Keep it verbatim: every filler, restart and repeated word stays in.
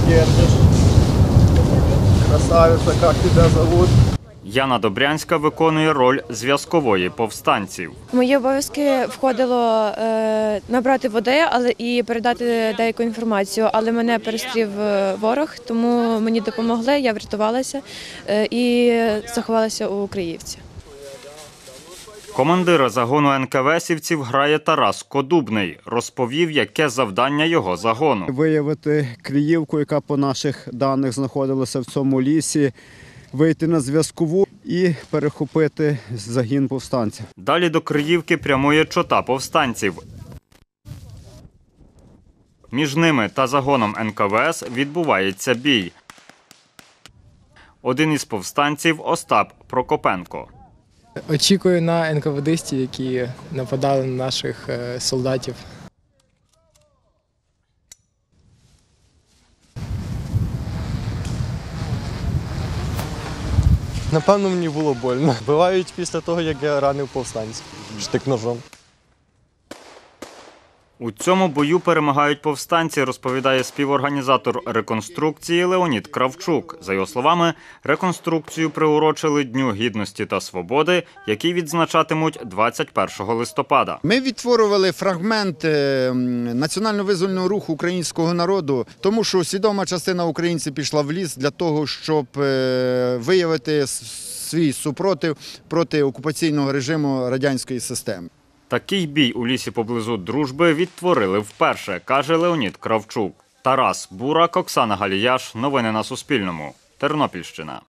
держиш. Красавиця, як тебе зовут? Яна Добрянська виконує роль зв'язкової повстанців. В мої обов'язки входило е, набрати води, але і передати деяку інформацію. Але мене перестрів ворог, тому мені допомогли, я врятувалася е, і заховалася у Криївці. Командира загону ен ка ве есівців грає Тарас Кодубний. Розповів, яке завдання його загону. Виявити Криївку, яка по наших даних знаходилася в цьому лісі, вийти на зв'язкову і перехопити загін повстанців. Далі до Криївки прямує чота повстанців. Між ними та загоном ен ка ве ес відбувається бій. Один із повстанців – Остап Прокопенко. Очікую на ен ка ве дистів, які нападали на наших солдатів. Напевно, мені було больно. Бувають після того, як я ранив повстанців штик-ножом. У цьому бою перемагають повстанці, розповідає співорганізатор реконструкції Леонід Кравчук. За його словами, реконструкцію приурочили Дню Гідності та Свободи, який відзначатимуть двадцять першого листопада. Ми відтворювали фрагмент національно-визвольного руху українського народу, тому що свідома частина українців пішла в ліс для того, щоб виявити свій супротив проти окупаційного режиму радянської системи. Такий бій у лісі поблизу Дружби відтворили вперше, каже Леонід Кравчук. Тарас Бурак, Оксана Галіяш. Новини на Суспільному. Тернопільщина.